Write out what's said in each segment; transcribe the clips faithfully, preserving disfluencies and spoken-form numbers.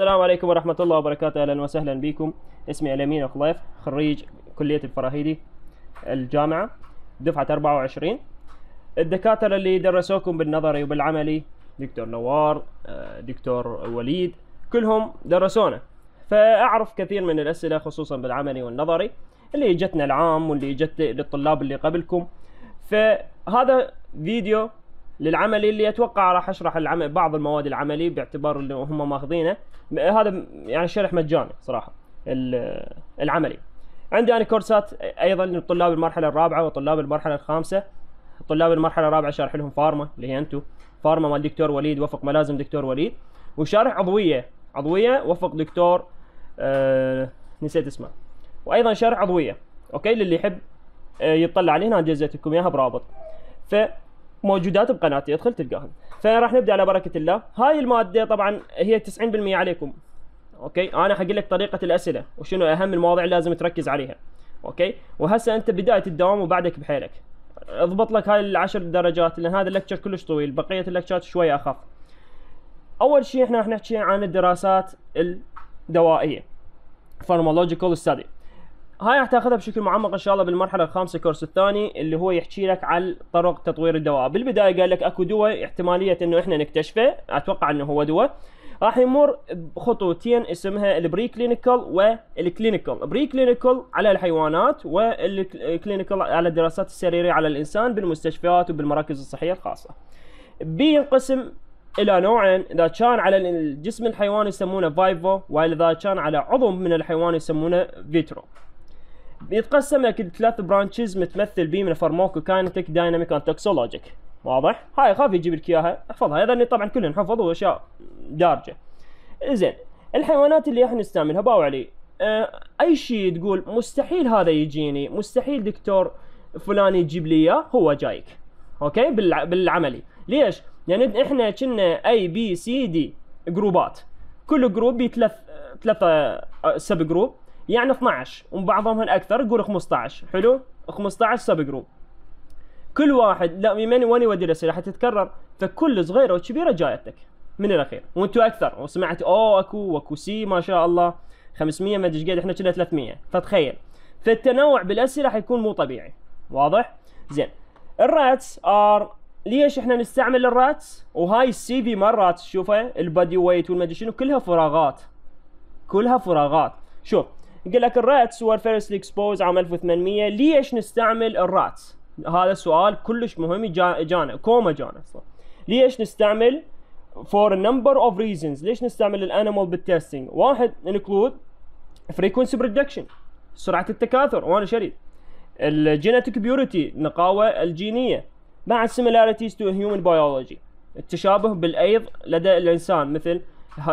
السلام عليكم ورحمة الله وبركاته. أهلا وسهلا بكم. اسمي الأمين خليف، خريج كلية الفراهيدي الجامعة دفعة أربعة وعشرين. الدكاترة اللي درسوكم بالنظري وبالعملي دكتور نوار، دكتور وليد، كلهم درسونا، فأعرف كثير من الأسئلة خصوصا بالعملي والنظري اللي جتنا العام واللي جت للطلاب اللي قبلكم. فهذا فيديو للعملي اللي اتوقع راح اشرح العمل بعض المواد العملي باعتبار اللي هم ماخذينه. هذا يعني شرح مجاني صراحه. العملي عندي انا كورسات ايضا لطلاب المرحله الرابعه وطلاب المرحله الخامسه. طلاب المرحله الرابعه شارح لهم فارما اللي هي انتم، فارما مال دكتور وليد وفق ملازم دكتور وليد، وشارح عضويه عضويه وفق دكتور آه نسيت اسمه، وايضا شارح عضويه. اوكي، للي يحب يطلع عليه انا جزيت لكم اياها برابط، فموجودات بقناتي ادخل تلقاهم. فراح نبدا على بركه الله. هاي الماده طبعا هي تسعين بالمئة عليكم. اوكي، انا حقول لك طريقه الاسئله وشنو اهم المواضيع اللي لازم تركز عليها. اوكي، وهسه انت بدايه الدوام وبعدك بحيلك اضبط لك هاي العشر درجات، لان هذا اللكتشر كلش طويل، بقيه اللكتشرات شويه اخف. اول شيء احنا راح نحكي عن الدراسات الدوائيه فارمولوجيكال ستادي. هاي راح تاخذها بشكل معمق ان شاء الله بالمرحله الخامسه الكورس الثاني، اللي هو يحكي لك عن طرق تطوير الدواء. بالبدايه قال لك اكو دواء احتماليه انه احنا نكتشفه، اتوقع انه هو دواء. راح يمر بخطوتين اسمها البري كلينيكال والكلينيكال. بري كلينيكال على الحيوانات، والكلينيكال على الدراسات السريريه على الانسان بالمستشفيات وبالمراكز الصحيه الخاصه. بينقسم الى نوعين، اذا كان على الجسم الحيواني يسمونه فايفو، واذا كان على عضو من الحيوان يسمونه فيترو. بيتقسم لك ثلاث برانشز متمثل بيه من فارماكوكاينتيك، دايناميك، اند توكسولوجيك. واضح؟ هاي خاف يجيب لك اياها احفظها، هذا طبعا كلهم حفظوا اشياء دارجه. زين، الحيوانات اللي احنا نستعملها باو علي اه اي شيء تقول مستحيل هذا يجيني، مستحيل دكتور فلان يجيب لي اياه، هو جايك. اوكي، بالع... بالعملي. ليش؟ يعني احنا كنا اي بي سي دي جروبات، كل جروب بثلاث ثلاثه سب جروب، يعني اثنعش، وبعضهم اكثر نقول خمسطعش. حلو، خمسطعش سب جروب، كل واحد لا من وين يودي الاسئله حتتكرر، فكل صغيره وكبيره جايتك من الاخير، وانتم اكثر وسمعت او اكو واكو سي ما شاء الله خمسمية ما ادري قد، احنا كنا ثلاثمية، فتخيل. فالتنوع بالاسئله حيكون مو طبيعي. واضح؟ زين، الراتس ار ليش احنا نستعمل الراتس؟ وهاي السي في مرات تشوفها البادي ويت والمدري شنو كلها فراغات، كلها فراغات. شوف يقول لك الراتس were firstly exposed عام ألف وثمانمية. ليش نستعمل الراتس؟ هذا السؤال كلش مهم، جانا كوما جانا اصلا. ليش نستعمل؟ for a number of reasons. ليش نستعمل الانيمال بالتستنج؟ واحد include frequency prediction، سرعة التكاثر وانا شريد، الجينيتيك بيوريتي، النقاوة الجينية، مع similarities to human biology، التشابه بالايض لدى الانسان، مثل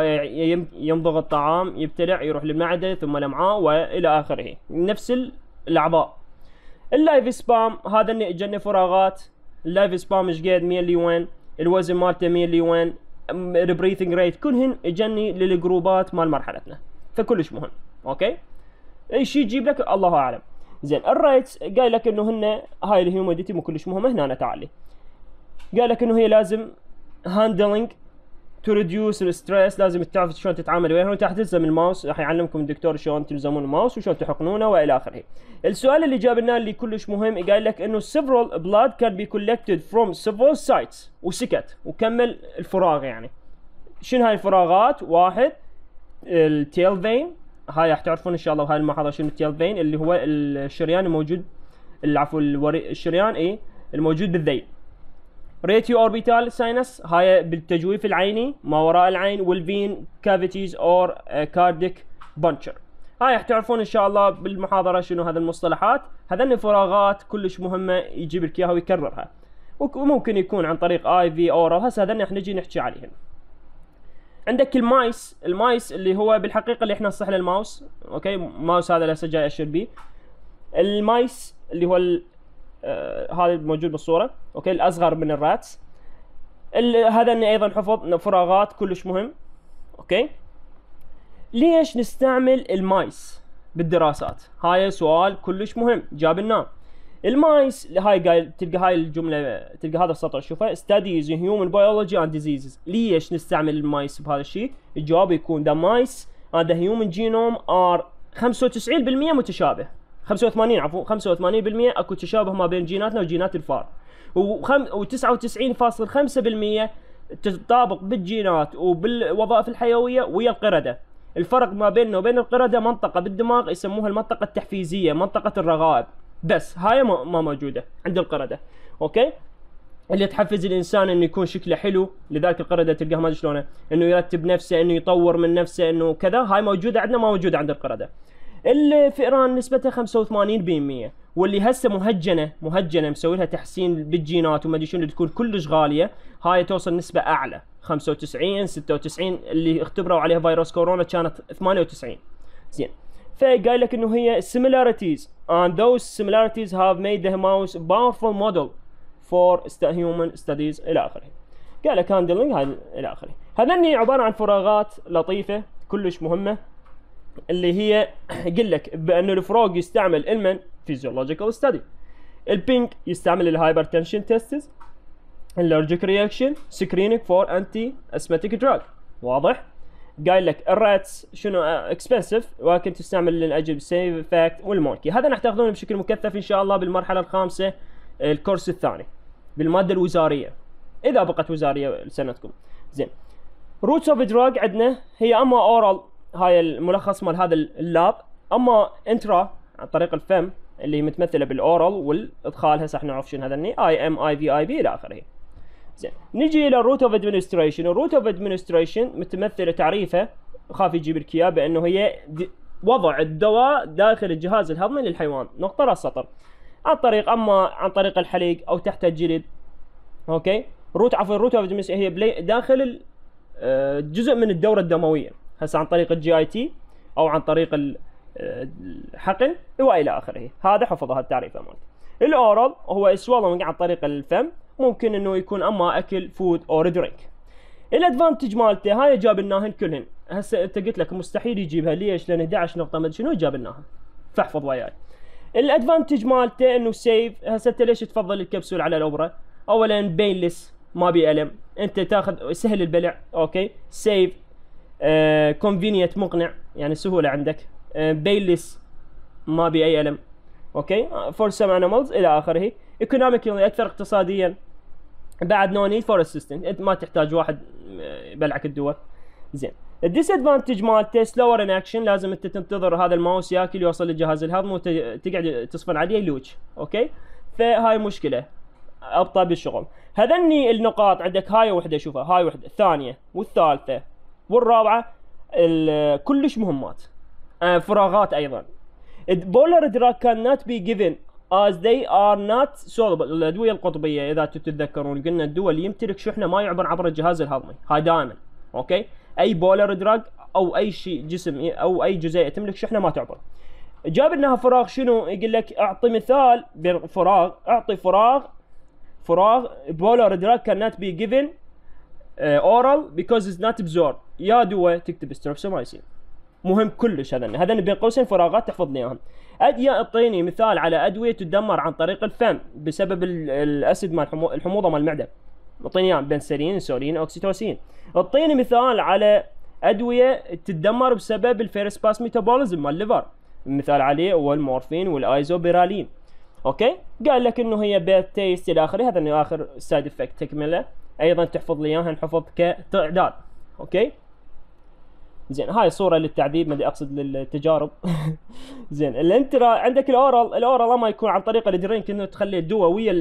يمضغ الطعام، يبتلع، يروح للمعدة ثم الامعاء والى اخره، نفس الاعضاء. اللايف سبام هذا اللي اجاني فراغات. اللايف سبام ايش قد؟ مية لوين، الوزن مالته مية لوين، البريثنج ريت، كلهن اجاني للجروبات مال مرحلتنا، فكلش مهم. اوكي، اي شيء يجيب لك الله اعلم. زين، الريتس قال لك انه هن هاي الهيوميديتي مو كلش مهمه. هنا أنا تعالي قال لك انه هي لازم هاندلنج تو ريديوس الستريس، لازم تعرف شلون تتعامل وياها، وتحت تلزم الماوس، راح يعلمكم الدكتور شلون تلزمون الماوس وشلون تحقنونه والى اخره. السؤال اللي جاب لنا اللي كلش مهم، قال لك انه several blood can be collected from several sites، وسكت وكمل الفراغ. يعني شنو هاي الفراغات؟ واحد التيل فين، هاي راح تعرفون ان شاء الله بهاي المحاضره شنو التيل فين، اللي هو الشريان الموجود، العفو الوري الشريان ايه الموجود بالذيل. ريتيو اوربيتال ساينس، هاي بالتجويف العيني ما وراء العين، والفين كافيتيز اور كارديك بانشر. هاي راح تعرفون ان شاء الله بالمحاضره شنو هذه المصطلحات. هذين فراغات كلش مهمه يجيب لك اياها ويكررها، وممكن يكون عن طريق اي في اورال. هسه هذين راح نجي نحكي عليهم. عندك المايس، المايس اللي هو بالحقيقه اللي احنا نصح له الماوس. اوكي، ماوس هذا اللي هسه جاي اشير بيه. المايس اللي هو آه هذا موجود بالصوره، اوكي، الاصغر من الراتس. هذا ايضا حفظ فراغات كلش مهم. اوكي، ليش نستعمل المايس بالدراسات؟ هاي سؤال كلش مهم جاب لنا. المايس هاي قايل، تلقى هاي الجمله، تلقى هذا السطر شوفه studies in human biology and diseases. ليش نستعمل المايس بهذا الشيء؟ الجواب يكون the mice and the human genome are خمسة وتسعين بالمئة متشابه، خمسة وثمانين عفوا خمسة وثمانين بالمئة اكو تشابه ما بين جيناتنا وجينات الفار، و تسعة وتسعين فاصلة خمسة بالمئة تتطابق بالجينات وبالوظائف الحيويه ويا القرده. الفرق ما بيننا وبين القرده منطقه بالدماغ يسموها المنطقه التحفيزيه، منطقه الرغائب، بس هاي ما موجوده عند القرده. اوكي، اللي تحفز الانسان انه يكون شكله حلو، لذلك القرده تلقاها ما ادري شلونه، انه يرتب نفسه، انه يطور من نفسه، انه كذا، هاي موجوده عندنا ما موجوده عند القرده. الفئران نسبتها خمسة وثمانين بالمئة، واللي هسه مهجنه مهجنه مسوي لها تحسين بالجينات وما ادري شنو تكون كلش غاليه، هاي توصل نسبه اعلى خمسة وتسعين ستة وتسعين، اللي اختبروا عليها فيروس كورونا كانت ثمانية وتسعين. زين، فقايل لك انه هي similarities and those similarities have made the mouse a powerful model for human studies الى اخره. قال لك handling هاي الى اخره. هذني عباره عن فراغات لطيفه كلش مهمه، اللي هي يقول لك بانه الفروغ يستعمل المن physiological study، البينك يستعمل الهايبرتنشن تيستس، الالرجيك رياكشن سكرينينج فور انتي اسمتيك دراج. واضح؟ قايل لك الراتس شنو اكسبنسيف ولكن تستعمل للاجل سيف فاكت والمونكي. هذا راح تاخذونه بشكل مكثف ان شاء الله بالمرحله الخامسه الكورس الثاني بالماده الوزاريه اذا بقت وزاريه لسنتكم. زين، روتس اوف دراج عندنا هي اما اورال، هاي الملخص مال هذا اللاب، اما انترا عن طريق الفم اللي متمثله بالاورال والادخال، هسه احنا نعرف شنو هذني اي ام اي في اي بي الى اخره. زين، نجي الى الروت اوف ادمنستريشن. الروت اوف ادمنستريشن متمثله تعريفه، خاف يجيب لك اياه، بانه هي وضع الدواء داخل الجهاز الهضمي للحيوان، نقطه راس سطر، عن طريق اما عن طريق الحليق او تحت الجلد. اوكي، روت عفوا الروت اوف ادمنستريشن هي داخل جزء من الدوره الدمويه، هسه عن طريق الجي اي تي او عن طريق الحقن والى اخره. هذا حفظها التعريفه مالته. الاورال هو swallowing عن طريق الفم، ممكن انه يكون اما اكل فود اور درينك. الادفانتج مالته هاي جاب لناهن كلهن، هسه انت قلت لك مستحيل يجيبها، ليش؟ لان احد عشر نقطه ما شنو جاب لناها، فاحفظ وياي. الادفانتج مالته انه سيف. هسه انت ليش تفضل الكبسول على الاوبرا؟ اولا بينلس، ما بي الم، انت تاخذ سهل البلع. اوكي، سيف، كونفينينت uh, مقنع، يعني سهوله عندك. uh, بينلس ما بي اي الم. اوكي، فور سم انيمالز الى اخره. ايكونوميكلي اكثر اقتصاديا، بعد نو نيد فور اسيستنت، انت ما تحتاج واحد يبلعك الدواء. زين، الديس ادفانتج مالته سلور ان اكشن، لازم انت تنتظر هذا الماوس ياكل يوصل للجهاز الهضمي وتقعد تصفن عليه يلوج. اوكي، فهاي مشكله، ابطا بالشغل. هذني النقاط عندك، هاي وحده شوفها، هاي وحده، الثانيه والثالثه والرابعه كلش مهمات. آه فراغات ايضا. بولر دراج كان نوت بي جيفن as they are not soluble. الادويه القطبيه اذا تتذكرون قلنا الدواء اللي يمتلك شحنه ما يعبر عبر الجهاز الهضمي، هاي دائما. اوكي، اي بولر دراج او اي شيء جسم او اي جزيئه تملك شحنه ما تعبر. جاب لنا فراغ، شنو يقول لك؟ اعطي مثال بفراغ، اعطي فراغ فراغ بولر دراج كان نوت بي جيفن اورال بيكوز از نوت absorbed. يا دواء تكتب ستريبسومايسين، مهم كلش. هذا هذا بين قوسين فراغات تحفظ لي اياهم. اديه، اعطيني مثال على ادويه تدمر عن طريق الفم بسبب الاسيد مال الحموضه مال المعده. اعطيني اياه، بنسلين، انسولين، اوكسيتوسين. اعطيني مثال على ادويه تدمر بسبب الفيرست باس ميتابوليزم مال الليفر، المثال عليه هو المورفين والايزوبيرالين. اوكي، قال لك انه هي بيت تيست الى اخره. هذا انه اخر سايد افكت تكمله، ايضا تحفظ لي اياها، نحفظ كتعداد. اوكي، زين، هاي صوره للتعذيب، ما ادري اقصد للتجارب. زين، الانترا عندك الاورال. الاورال اما يكون عن طريق الدرينك، انه تخلي الدواء ويا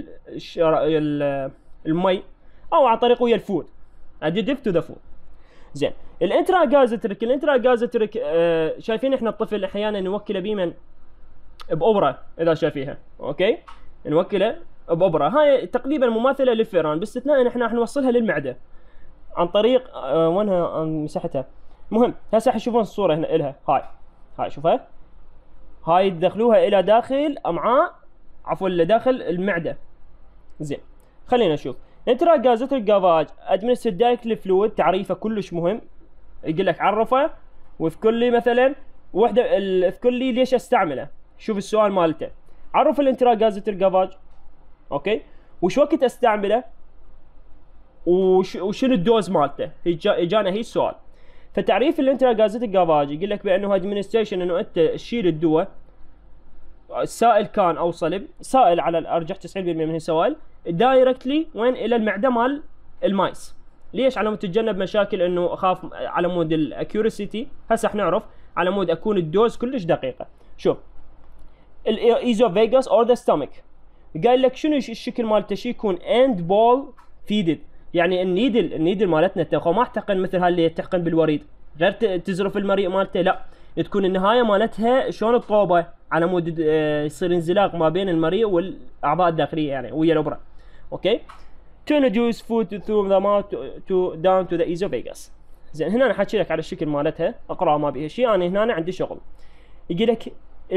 المي، او عن طريق ويا الفود، اديتيف تو ذا فود. زين، الانترا جازتريك. الانترا جازتريك آه شايفين احنا الطفل احيانا نوكله بيمن بأوبرا، اذا شايفيها. اوكي، نوكله بأوبرا، هاي تقريبا مماثله للفيران، باستثناء ان احنا راح نوصلها للمعده عن طريق آه وينها مساحتها. المهم هسه حتشوفون الصوره هنا الها، هاي هاي شوفها، هاي تدخلوها الى داخل امعاء، عفوا داخل المعده. زين، خلينا نشوف. انترا جازتريك جافاج ادمنستر دايركتلي فلويد، تعريفه كلش مهم، يقول لك عرفه واذكر لي مثلا وحده، اذكر لي ليش استعمله. شوف السؤال مالته، عرف الانترا غازيتر جافاج. اوكي، وش وقت استعمله وش وشنو الدوز مالته، اجانا هي السؤال. فتعريف الانترا غازيتر جافاج يقول لك بانه ادمنستريشن، انه انت تشيل الدواء سائل كان او صلب، سائل على الارجح تسعين بالمئة من السوائل، دايركتلي وين الى المعده مال المايس. ليش؟ على مود تتجنب مشاكل انه اخاف على مود الاكيورسيتي. هسه احنا نعرف على مود اكون الدوز كلش دقيقه. شوف الايزوفيجاس اور ذا ستومك، قال لك شنو الشكل مالته، شي يكون اند بول فيدد، يعني النيدل النيدل مالتنا تاخو ما تحقن مثل هاللي تحقن بالوريد، غير تزرف المريء مالته، لا تكون النهايه مالتها شلون الطوبه على مود يصير انزلاق ما بين المريء والاعضاء الداخليه يعني ويا الابره. اوكي، to introduce food through the mouth to down to the esophagus. زين هنا انا حكي لك على الشكل مالتها، اقرا ما بيها شيء، انا هنا عندي شغل. يجي لك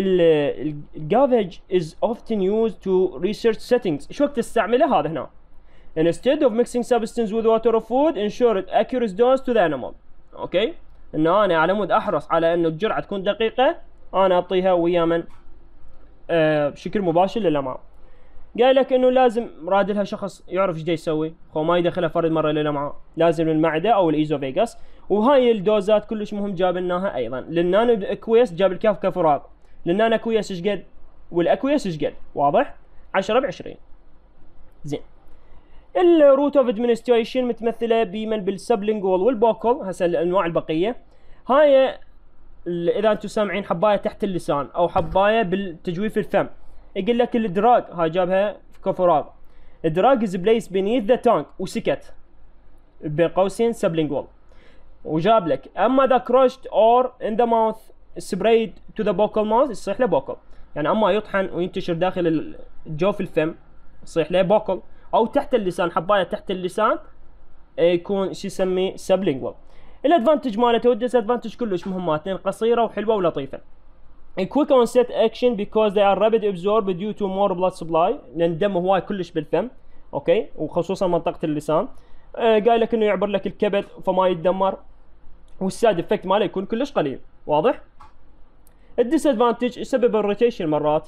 الجافج is often used to research settings. شو وقت تستعمله هذا هنا؟ instead of mixing substance with water or food ensure it accurate dose to the animal. اوكي، انه انا على مود احرص على انه الجرعه تكون دقيقه، انا اعطيها ويا من آه بشكل مباشر للامعاء. قال لك انه لازم رادلها شخص يعرف ايش يسوي، خو ما يدخلها فرد مره للامعاء، لازم المعده او الايزوفيجاس. وهاي الدوزات كلش مهم جابلناها ايضا. للنانو اكويس جاب الكاف كفراغ، للنانو اكويس ايش قد والاكويس ايش قد، واضح؟ عشرة ب عشرين. زين الروت اوف ادمنستريشن متمثله بمن بالسبلينجول والبوكل. هسه الانواع البقيه هاي اذا انتم سامعين حبايه تحت اللسان او حبايه بالتجويف الفم. يقول لك الدراج، هاي جابها في كفراغ، الدراج از بليس بينيث ذا تانك وسكت بين قوسين سبلينجول. وجاب لك اما ذا كروشت اور ان ذا ماوث سبريد تو ذا بوكل ماوث يصيح له بوكل، يعني اما يطحن وينتشر داخل الجوف الفم يصيح له بوكل، او تحت اللسان حبايه تحت اللسان يكون شو يسميه سبلينجول. الادفانتج مالته والديس ادفانتج كلش مهمات، قصيره وحلوه ولطيفه. quick onset action because they are rapid absorbed due to more blood supply، لان دم هواي كلش بالفم. اوكي، وخصوصا منطقه اللسان. آه قايل لك انه يعبر لك الكبد فما يتدمر، والسايد افكت ماله يكون كلش قليل، واضح؟ الديس ادفانتج يسبب الروتيشن مرات.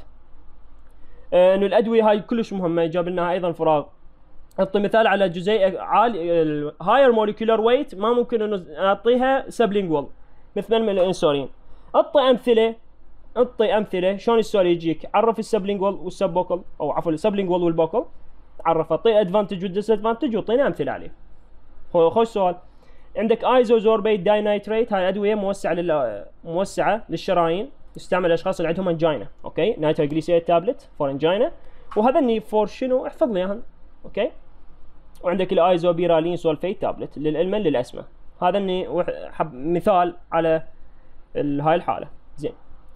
آه انه الادويه هاي كلش مهمه، جاب لنا ايضا فراغ. اعطي مثال على جزيء عالي هاير موليكولار ويت ما ممكن انه اعطيها سبلينجوال مثل من الانسولين. اعطي امثله اعطي امثله شلون السؤال يجيك، عرف السبلينجوال والسبوكل، او عفوا السبلينجوال والبوكل، عرف اعطي ادفانتج والديس ادفانتج واعطينا امثله عليه. خوش سؤال. عندك ايزوزوربيت داينايتريت، هاي ادويه موسعه لل موسعه للشرايين، يستعمل الاشخاص اللي عندهم انجينا. اوكي، نايتروجليسيريد تابلت فور انجينا، وهذا فور شنو احفظ لي اياهم. اوكي، وعندك الايزوبيرالين سولفيت تابلت للالمن للاسمه. هذا اني مثال على هاي الحاله. زين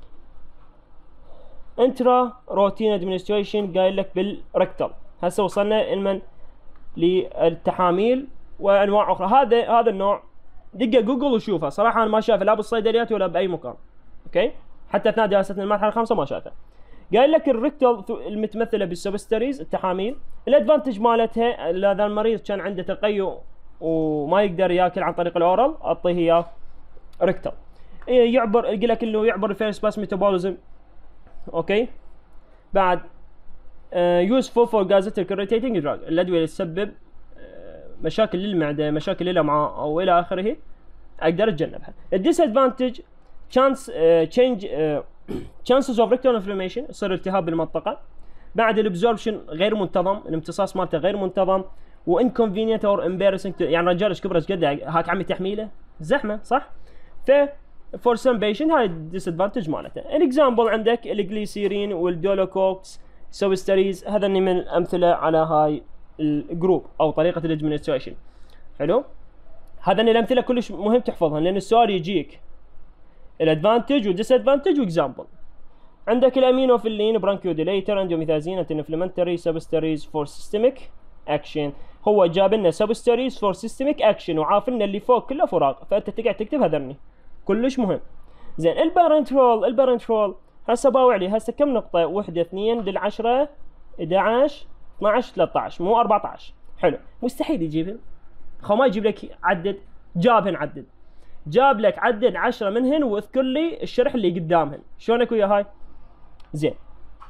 انترا روتين ادمنستريشن قايل لك بالركتل. هسه وصلنا المن للتحاميل وانواع اخرى. هذا هذا النوع دقه جوجل وشوفها، صراحه انا ما شايفه لا بالصيدليات ولا باي مكان. اوكي، حتى اثناء دراستنا المرحله الخامسه ما شايفه. قايل لك الركتل المتمثله بالسبستريز التحاميل، الادفانتج مالتها هذا المريض كان عنده تقيؤ وما يقدر ياكل عن طريق الاورال، اعطيه اياه ركتل. يعبر يقول لك انه يعبر الفيرست باس ميتابوليزم. اوكي، بعد يوسفول فور جازيتيك irritating دراج، الادويه اللي تسبب uh, مشاكل للمعده، مشاكل للامعاء او الى اخره، اقدر اتجنبها. الديس ادفانتج chance uh, change uh, chances of rectal inflammation، يصير التهاب بالمنطقه. بعد الابزوربشن غير منتظم، الامتصاص مالته غير منتظم، وانكونفينينت اور امبارسنج، يعني رجال ايش كبر ايش قد هاك عمي تحميله زحمه صح؟ ف فور سم بيشنت هاي الديس ادفانتج مالته. الاكزامبل عندك الجليسيرين والدولوكوكس سوبستريز، هذا من الامثله على هاي الجروب او طريقه الادمنستريشن. حلو، هذا الامثله كلش مهم تحفظها لان السؤال يجيك الادفانتج والديس ادفانتج واكزامبل. عندك الامينوفيلين برانكيوديليتر اندوميثازين انتي انفلاماتوري سبستريز فور سيستميك اكشن. هو جاب لنا سبستريز فور سيستميك اكشن وعاف لنا اللي فوق كله فراغ، فانت تقعد تكتب هذني كلش مهم. زين البارنترول البارنترول هسه باوع لي هسه كم نقطه؟ واحد اثنين للعشرة احد عشر اثنا عشر ثلاثة عشر مو أربعة عشر. حلو، مستحيل يجيبهن، خو ما يجيب لك عدد، جابهن عدد، جاب لك عدد عشرة منهن واذكر لي الشرح اللي قدامهن. شلونك ويا هاي؟ زين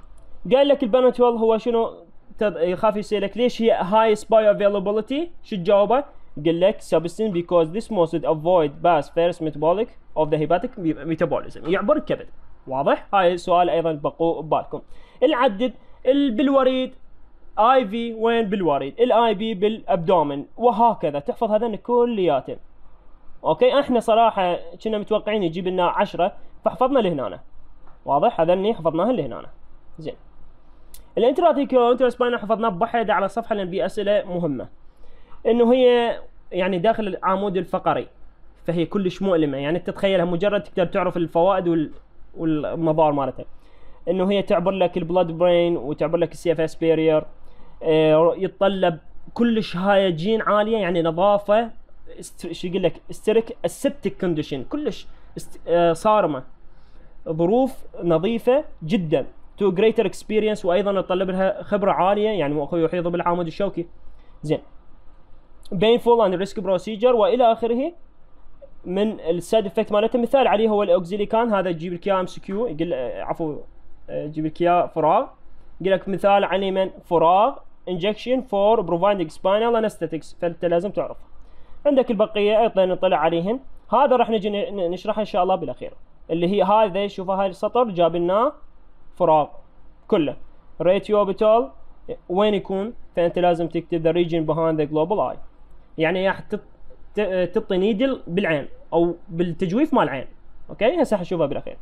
قال لك البنتول هو شنو؟ يخاف يسألك ليش هي highest bioavailability، شو تجاوبه؟ قال لك substance because this must avoid pass first metabolic of the hepatic metabolism، يعبر الكبد. واضح؟ هاي السؤال ايضا بقوا ببالكم. نعدد بالوريد اي في وين بالوريد، الاي بي بالابدومن، وهكذا تحفظ هذين كلياتهم. اوكي، احنا صراحه كنا متوقعين يجيب لنا عشرة فحفظنا لهنا. واضح؟ هذني حفظناها لهنا. زين. الانتراتيكو انترسباينال حفظناه بوحده على الصفحه لان بي اسئله مهمه. انه هي يعني داخل العمود الفقري، فهي كلش مؤلمه، يعني تتخيلها مجرد تقدر تعرف الفوائد وال... والمضار مالتها. انه هي تعبر لك البلاد برين وتعبر لك السي اف اس بيرير، يتطلب كلش هايجين عاليه، يعني نظافه، شو يقول لك استرك السبتك كونديشن، كلش است... آه صارمه، ظروف نظيفه جدا، تو جريتر اكسبيرينس، وايضا يتطلب لها خبره عاليه، يعني يحيط بالعمود الشوكي. زين. painful and risk procedure والى اخره من السايد افكت مالته. مثال عليه هو الاوكزيليكان، هذا تجيب لك اياه ام سي كيو، يقول عفوا تجيب لك اياه فراغ، يقول لك مثال عليه من فراغ انجكشن فور بروفايدنج سباينال انستيتكس، فانت لازم تعرف. عندك البقيه ايضا نطلع عليهن، هذا راح نجي نشرحه ان شاء الله بالاخير، اللي هي هذا شوفوا هاي السطر جاب لنا فراغ كله ريتيو اوبيتال وين يكون، فانت لازم تكتب ذا ريجن بيهايند ذا جلوبال اي، يعني راح تعطي نيدل بالعين او بالتجويف مال العين. اوكي، هسه حنشوفها بالاخير.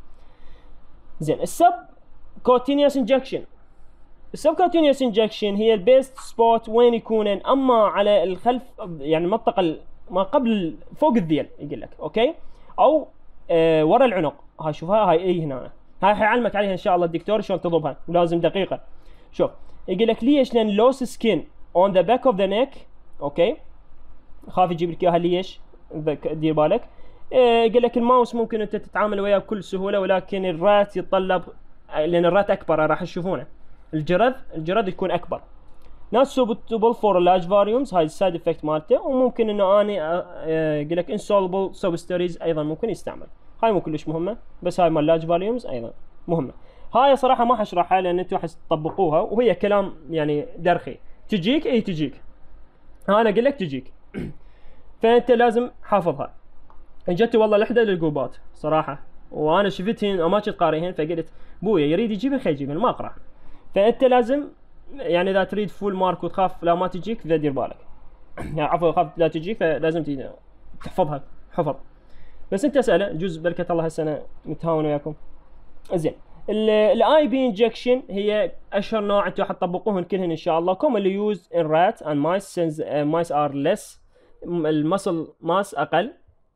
زين. السب كوتينيوس انجكشن، السب كوتينيوس انجكشن هي البيست سبوت وين يكون، اما على الخلف يعني المنطقه ما قبل فوق الذيل يقول لك، اوكي، او آه ورا العنق. هاي شوفها، هاي اي هنا، هاي حيعلمك عليها ان شاء الله الدكتور شلون تضبها، ولازم دقيقه. شوف يقول لك ليش؟ لان لوس سكين اون ذا باك اوف ذا نيك. اوكي، خاف يجيب لك اياها ليش، دير بالك. يقول لك الماوس ممكن انت تتعامل وياه بكل سهوله، ولكن الرات يتطلب، لان الرات اكبر راح تشوفونه، الجرذ الجرذ يكون اكبر. ناس سوبتبل فور لارج فاريومز، هاي السايد افكت مالته. وممكن انه اني يقول لك انسولبل سبستريز ايضا ممكن يستعمل، هاي مو كلش مهمه، بس هاي مال لارج فاريومز ايضا مهمه. هاي صراحه ما حشرحها لان انتم حتطبقوها، وهي كلام يعني درخي، تجيك اي تجيك، انا اقول لك تجيك فانت لازم حافظها. اجت والله لحده للجوبات صراحه، وانا شفتهن وما كنت قاريهن، فقلت بويا يريد يجيبهن خلي يجيبهن، ما اقرا. فانت لازم يعني اذا تريد فول مارك وتخاف لا ما تجيك فدير بالك يعني عفوا خاف لا تجيك، فلازم تحفظها حفظ. بس انت اساله جزء بركه الله هالسنه متهاون وياكم. زين. الاي بي انجكشن هي اشهر نوع، انتم حتطبقوهن كلهن ان شاء الله. commonly used in rat and mice since uh, mice are less، المسل ماس اقل،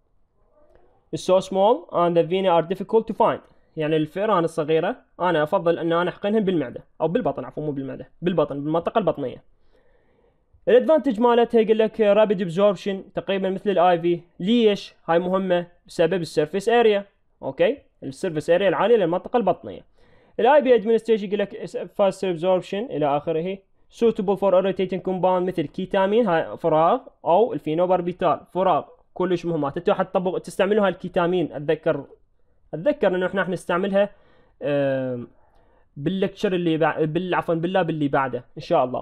so small and the vena are difficult to find، يعني الفئران الصغيره انا افضل ان انا احقنهن بالمعده او بالبطن، عفوا مو بالمعده، بالبطن، بالمنطقه البطنيه. الادفانتج مالتها يقول لك رابيد ابزوربشن تقريبا مثل الاي في. ليش؟ هاي مهمه بسبب السيرفيس اريا. اوكي، السيرفيس اريا العاليه للمنطقه البطنيه. الاي بي ادمنستريشن يقول لك فاست ابزوربشن الى اخره. suitable for irritating compound مثل كيتامين، هاي فراغ، او الفينوباربيتال فراغ، كلش مهمات. انتوا حتطبق تستعملوها الكيتامين، اتذكر اتذكر انه احنا نستعملها باللكتشر اللي بع... بال عفوا باللاب اللي بعده ان شاء الله.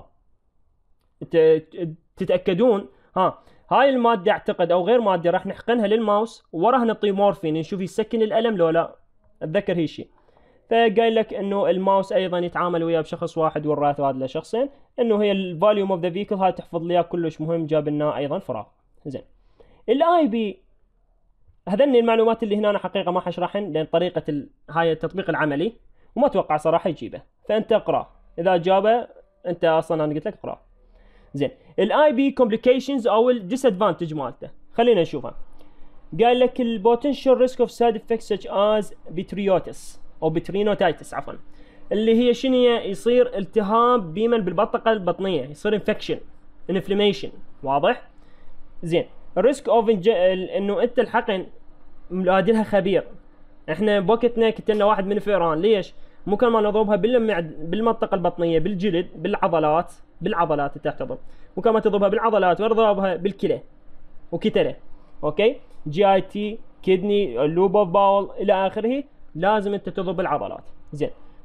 تتاكدون ها هاي الماده اعتقد او غير ماده راح نحقنها للماوس، وراها نعطي مورفين نشوف يسكن الالم لو لا، اتذكر هي شيء. فقال لك انه الماوس ايضا يتعامل وياه بشخص واحد والرات هذا لشخصين، انه هي الفوليوم اوف ذا فيكل، هاي تحفظ لي كلش مهم، جاب لنا ايضا فراغ. زين. الاي بي هذني المعلومات اللي هنا أنا حقيقه ما حشرحن، لان طريقه ال... هاي التطبيق العملي وما اتوقع صراحه يجيبه، فانت اقرا، اذا جابه انت اصلا انا قلت لك اقرا. زين. الاي بي كومبليكيشنز او الديس ادفانتج مالته خلينا نشوفها. قال لك البوتنشال ريسك اوف سايد افكتس ساتش از بتريوتس او بترينوتايتس عفوا، اللي هي شنو هي؟ يصير التهاب بيمن بالمنطقه البطنيه، يصير انفكشن انفلاميشن. واضح؟ زين. الريسك اوف انه انت الحقن ملادلها خبير، احنا بوقتنا كنت لنا واحد من الفئران، ليش؟ مو كان ما نضربها بالمعد... بالمنطقه البطنيه، بالجلد، بالعضلات، بالعضلات تحتضر، مو كان ما تضربها بالعضلات، وتضربها بالكلى وكتله. اوكي، جي اي تي، كدني، لوب اوف باول الى اخره، لازم انت تضرب العضلات. زين.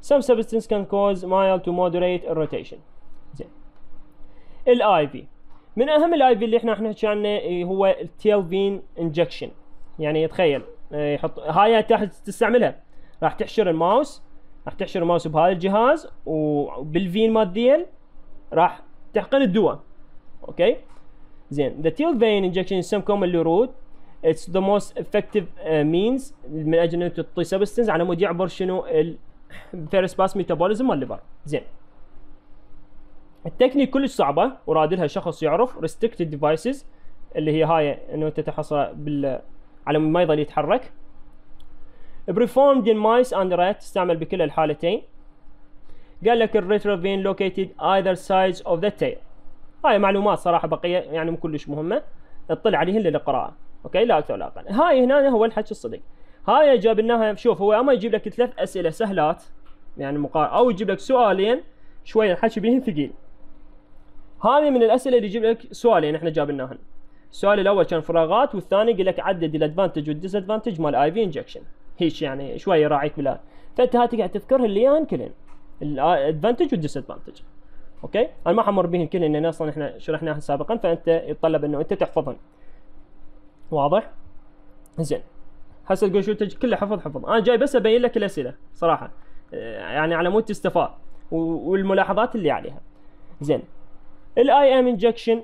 some substance can cause mild to moderate irritation. زين الاي في، من اهم الاي في اللي احنا احنا نحكي عنه هو التيل فين انجكشن. يعني تخيل يحط هاي تحت تستعملها، راح تحشر الماوس راح تحشر الماوس بهذا الجهاز وبالفين مال الذيل راح تحقن الدواء. اوكي زين. the tail vein injection is some commonly route. it's the most effective uh, means من اجل ان تعطي سبستنس على مود يعبر شنو الفيرست باس ميتابوليزم مال الليفر. زين التكنيك كلش صعبه وراد لها شخص يعرف restricted devices اللي هي هاي انه انت تحصل بال على ما يظل يتحرك. performed in mice and rat تستعمل بكل الحالتين. قال لك الريترو فين located either sides of the tail. هاي معلومات صراحه بقيه يعني مو كلش مهمه اطلع عليهن للقراءه. اوكي لا اكثر ولا اقل. هاي هنا هو الحكي الصدق. هاي جابناها. شوف هو اما يجيب لك ثلاث اسئله سهلات يعني مقارنه او يجيب لك سؤالين شويه الحكي بيهن ثقيل. هذه من الاسئله اللي يجيب لك سؤالين احنا جابناهن. السؤال الاول كان فراغات والثاني يقول لك عدد الادفانتج والديس ادفانتج مال اي في انجكشن. هيك يعني شويه راعيك بالله. فانت هاتي قاعد تذكرها اللي ياهن كلهن الادفانتج والديس ادفانتج. اوكي انا ما حمر بهن كلهن لان اصلا احنا شرحناها سابقا فانت يتطلب انه انت تحفظهن. واضح؟ زين هسه تقول شو كله حفظ حفظ. انا جاي بس ابين لك الاسئله صراحه يعني على مود تستفاد والملاحظات اللي عليها. زين الاي ام انجكشن.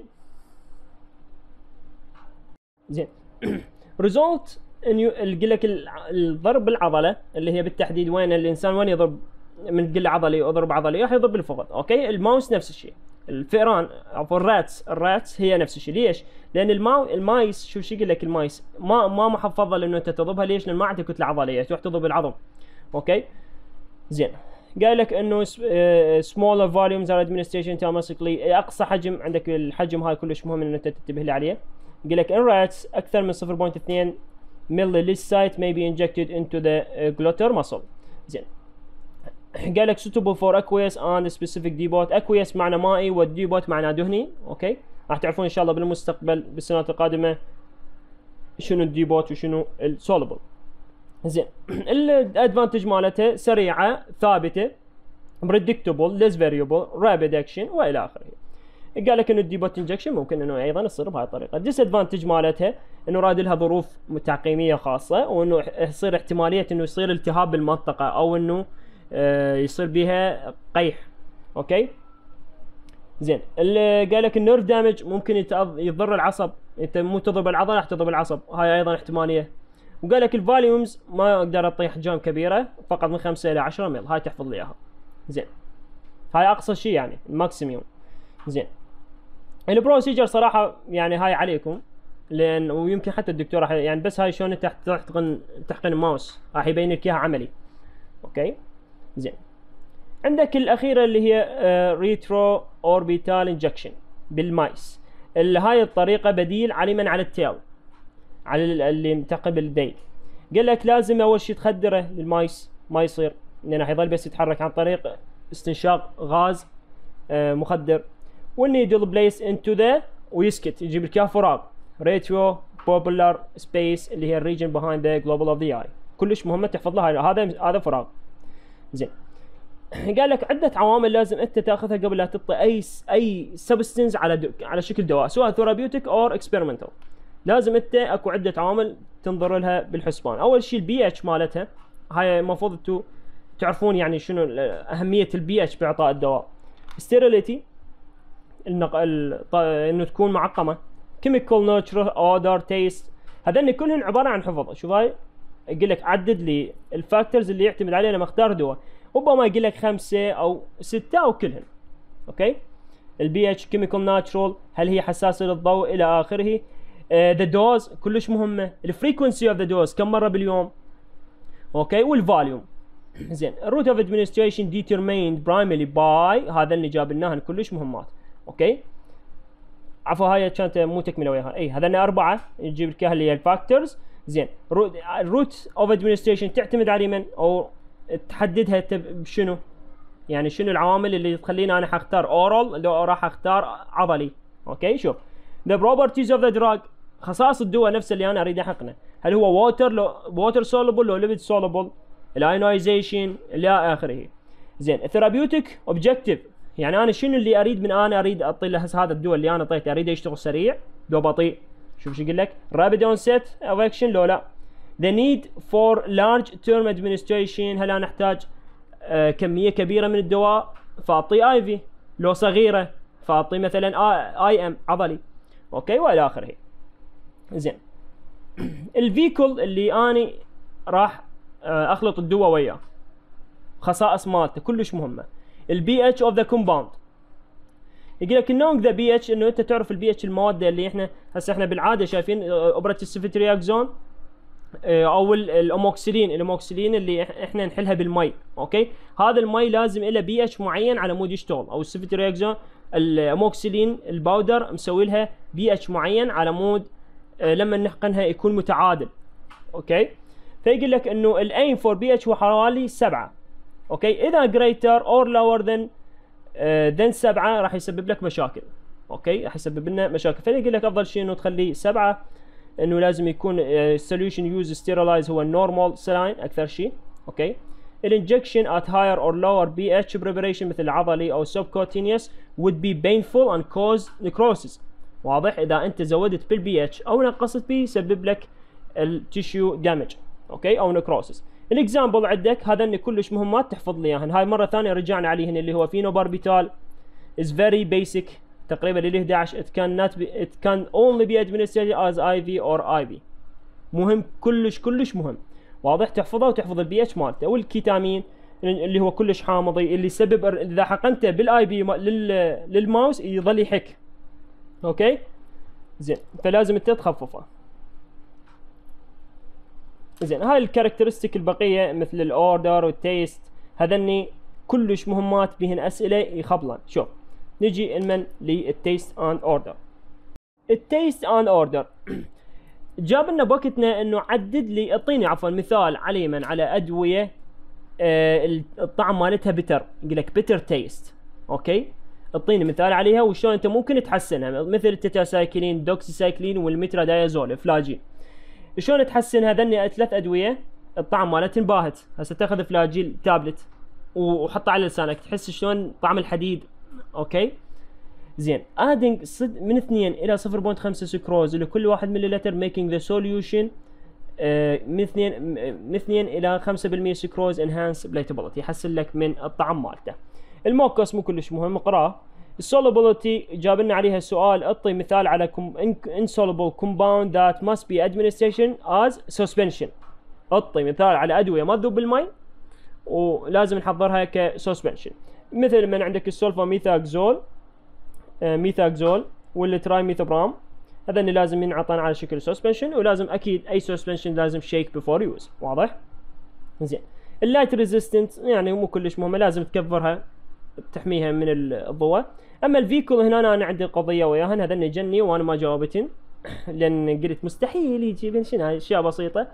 زين ريزولت يقول لك الضرب بالعضله اللي هي بالتحديد وين الانسان وين يضرب من تقول له عضلي اضرب عضلي راح يضرب بالفخذ. اوكي الماوس نفس الشيء. الفئران او الراتس الراتس هي نفس الشيء. ليش؟ لان الماو المايس شوف شو يقول لك المايس ما ما محفظه لانه انت تضربها. ليش؟ لان ما عندها كتله عضليه تروح تضرب العظم. اوكي زين قال لك انه smaller volumes are administration thermosically. اقصى حجم عندك الحجم هاي كلش مهم ان انت تنتبه لي عليه. قال لك in rats اكثر من صفر فاصلة اثنين ملي lysate may be injected into the gluteal muscle. زين قال لك suitable for aqueous and specific depot. aqueous معنى مائي والديبوت معنى دهني. اوكي راح تعرفون ان شاء الله بالمستقبل بالسنوات القادمه شنو الديبوت وشنو السولبل. زين الادفانتج مالتها سريعه ثابته predictable less variable rapid action والى اخره. قال لك انه الديبوت انجكشن ممكن انه ايضا يصير بهاي الطريقه. الديس ادفانتج مالتها انه راد لها ظروف تعقيميه خاصه وانه يصير احتماليه انه يصير التهاب بالمنطقه او انه آه يصير بها قيح. اوكي زين قال لك النيرف دامج ممكن يضر العصب. انت مو تضرب العضله راح تضرب العصب هاي ايضا احتماليه. وقال لك الفوليومز ما اقدر اعطي احجام كبيره فقط من خمسة الى عشرة مل. هاي تحفظ لي اياها. زين هاي اقصى شيء يعني الماكسيميوم. زين البروسيجر صراحه يعني هاي عليكم لان ويمكن حتى الدكتور راح يعني بس هاي شلون انت راح تحقن تحقن الماوس راح يبين لك اياها عملي. اوكي زين عندك الاخيره اللي هي ريترو اوربيتال انجكشن بالمايس. اللي هاي الطريقه بديل علما على التيل على اللي متقب بالذيل. قال لك لازم اول شيء تخدره للمايس ما يصير لانه حيظل بس يتحرك عن طريق استنشاق غاز مخدر. وانه يدل بليس انتو ذا ويسكت يجيب لك اياه فراغ ريترو بوبولار سبيس اللي هي الريجن بيهايند ذا جلوبال اوف ذا اي. كلش مهمه تحفظ لها هذا هذا فراغ. زين قال لك عده عوامل لازم انت تاخذها قبل لا تعطي اي اي سبستنس على على شكل دواء سواء ثيرابيوتيك او اكسبيرمنتال. لازم انت اكو عده عوامل تنظر لها بالحسبان. اول شيء البي اتش مالتها هاي المفروض انتم تعرفون يعني شنو اهميه البي اتش باعطاء الدواء. ستيريليتي النقل انه تكون معقمه. كيميكال ناتشرال اودر تيست هذول كلهن عباره عن حفظ. شوف هاي يقول لك عدد لي الفاكتورز اللي يعتمد عليها لما اختار دواء. ربما يقول لك خمسه او سته او كلهن. اوكي البي اتش كيميكال ناتشرال هل هي حساسه للضوء الى اخره. ذا uh, دوز كلش مهمه. الفريكونسي اوف ذا دوز كم مره باليوم. اوكي والفاليوم. زين الروت اوف ادمنستريشن ديترميند برايمري باي هذا اللي جابناهن كلش مهمات. اوكي عفوا هاي كانت مو تكمله وياها. اي هذول اربعه يجيب لك اللي هي الفاكتورز. زين الروت اوف ادمنستريشن تعتمد على من او تحددها بشنو يعني شنو العوامل اللي تخليني انا حختار اورال لو راح اختار عضلي. اوكي شوف the properties of the drug خصائص الدواء نفسه اللي انا اريد احقنه هل هو ووتر لو ووتر سولوبل لو ليبيد سولوبل الايونايزيشن الى اخره. زين الثيرابيوتيك اوبجكتيف، يعني انا شنو اللي اريد من انا اريد اعطي له هذا الدواء اللي انا اعطيته، اريد يشتغل سريع لو بطيء؟ شوف شو يقول لك rapid onset of action لو لا. the need for large term administration، هل انا احتاج آه كميه كبيره من الدواء فاعطيه اي في، لو صغيره فاعطيه مثلا اي ام عضلي، اوكي والى اخره. زين الفيكل اللي اني راح آه اخلط الدواء وياه، خصائص مالته كلش مهمه. البي اتش اوف ذا كومباوند، يقول لك knowing ذا بي اتش، انه انت تعرف البي اتش المواد اللي احنا هسه احنا بالعاده شايفين اوبرة السيفترياكزون او الاموكسيلين، الاموكسيلين اللي احنا نحلها بالمي، اوكي هذا المي لازم له بي اتش معين على مود يشتغل، او السيفترياكزون الاموكسيلين الباودر مسوي لها بي اتش معين على مود لما نحقنها يكون متعادل، اوكي. فيقول لك انه الايم فور بي اتش هو حوالي سبعة، اوكي. اذا greater or lower than ذن سبعة راح يسبب لك مشاكل، اوكي راح يسبب لنا مشاكل. فيقول لك افضل شيء انه تخليه سبعة، انه لازم يكون solution use sterilize هو النورمال سلاين اكثر شيء، اوكي. الانجكشن at higher or lower بي اتش preparation مثل العضلي او subcutaneous would be painful and cause necrosis، واضح. اذا انت زودت بالبي اتش او نقصت به يسبب لك التيشيو دامج، اوكي، او نكروسس. الاكزامبل عندك هذا كلش مهمات تحفظ لي اياهن. هاي مره ثانيه رجعنا عليهن اللي هو فينوباربيتال is very basic تقريبا ل احد عشر it can not be it can only be administered as اي في or اي بي. مهم كلش كلش مهم، واضح تحفظه وتحفظ البي اتش مالته. والكيتامين اللي هو كلش حامضي اللي يسبب اذا حقنته بالاي بي للماوس يظل يحك، اوكي زين، فلازم انت تخففه. زين هاي الكاركترستيك البقيه مثل الاوردر والتيست هذني كلش مهمات بهن اسئله يخبلن. شوف نجي من للتيست اند اوردر. التيست اند اوردر جاب لنا بوقتنا انه عدد لي اعطيني عفوا مثال على من على ادويه آه الطعم مالتها بتر، يقول لك بتر تيست، اوكي اعطيني مثال عليها وشلون انت ممكن تحسنها، مثل التتاسايكلين، دوكسيسايكلين، والمترادايازول، فلاجين. شلون تحسن هذني ثلاث ادويه الطعم مالتهن باهت. هسه تاخذ فلاجيل تابلت وحطه على لسانك تحس شلون طعم الحديد، اوكي زين. ادنج صد من اثنين الى صفر فاصلة خمسة سكروز لكل واحد مليلتر ميكينج ذا سوليوشن من اثنين من اثنين الى خمسة بالمئة سكروز انهانس بلايتابيلتي، يحسن لك من الطعم مالته. الموكس مو كلش مهم اقراه. السولوبيليتي جاب لنا عليها سؤال، اعطي مثال على insoluble compound that must be administration as suspension. اعطي مثال على ادويه ما تذوب بالماء ولازم نحضرها كسسبنشن، مثل من عندك السولفا ميثاكزول ميثاكزول والتراي ميثوبرام، هذا اللي لازم ينعطن على شكل سسبنشن، ولازم اكيد اي سسبنشن لازم شيك بيفور يوز، واضح؟ زين اللايت ريزيستنت يعني مو كلش مهمه، لازم تكفرها تحميها من الضوء. اما الفيكل هنا انا عندي قضيه وياهن، هذا جني وانا ما جاوبتن لان قلت مستحيل يجيبن شنو اشياء بسيطه.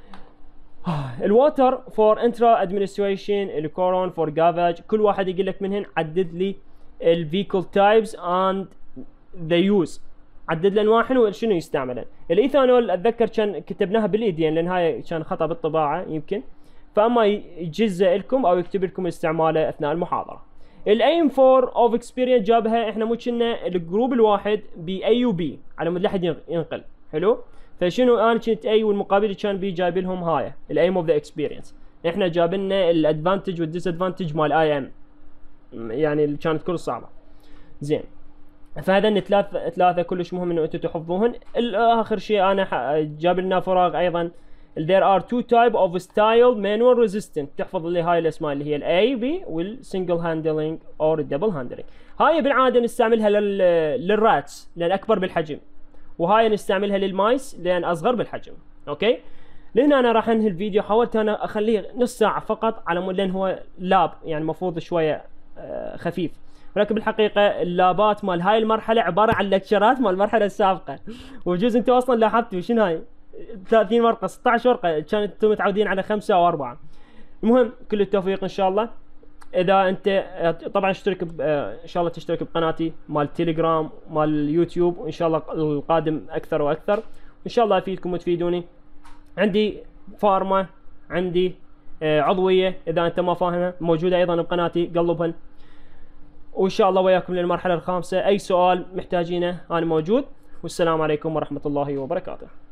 الواتر فور انترا ادمنستريشن، الكورون فور جافاج، كل واحد يقول لك منهن عدد لي الفيكل تايبس اند ذا يوز، عدد لي انواعهن وشنو يستعملن. الايثانول اتذكر كان كتبناها بالايدين لان هاي كان خطا بالطباعه يمكن، فاما يجزء لكم او يكتب لكم استعماله اثناء المحاضره. الايم فور اوف اكسبيرينس جابها احنا مو كنا الجروب الواحد باي وبي على مود لحد ينقل، حلو؟ فشنو انا كنت اي والمقابل كان بي جايب لهم هاي الايم اوف ذا اكسبيرينس، احنا جاب لنا الادفانتج والديسادفانتج مال اي ام، يعني اللي كانت كل صعبه. زين فهذا ثلاث ثلاثه كلش مهم انه انتم تحفظوهن. اخر شيء انا جاب لنا فراغ ايضا. there are two type of style manual resistant، تحفظ لي هاي الاسماء اللي هي الاي بي والسنجل هاندلنج او الدبل هاندلنج. هاي بالعاده نستعملها لل للراتس لان اكبر بالحجم، وهاي نستعملها للمايس لان اصغر بالحجم، اوكي. لهنا انا راح انهي الفيديو، حاولت انا اخليه نص ساعه فقط على مود لان هو لاب يعني المفروض شويه آه خفيف، ولكن بالحقيقه اللابات مال هاي المرحله عباره عن لكشرات مال المرحله السابقه، وبجوز انتم اصلا لاحظتوا شنو هاي ثلاثين ورقه ستة عشر ورقه، كانت انتم متعودين على خمسه او اربعه. المهم كل التوفيق ان شاء الله. اذا انت طبعا اشترك ان شاء الله تشترك بقناتي مال تيليجرام مال اليوتيوب، وان شاء الله القادم اكثر واكثر، وان شاء الله افيدكم وتفيدوني. عندي فارما، عندي عضويه اذا انت ما فاهمها، موجوده ايضا بقناتي قلبهن. وان شاء الله وياكم للمرحله الخامسه، اي سؤال محتاجينه انا موجود. والسلام عليكم ورحمه الله وبركاته.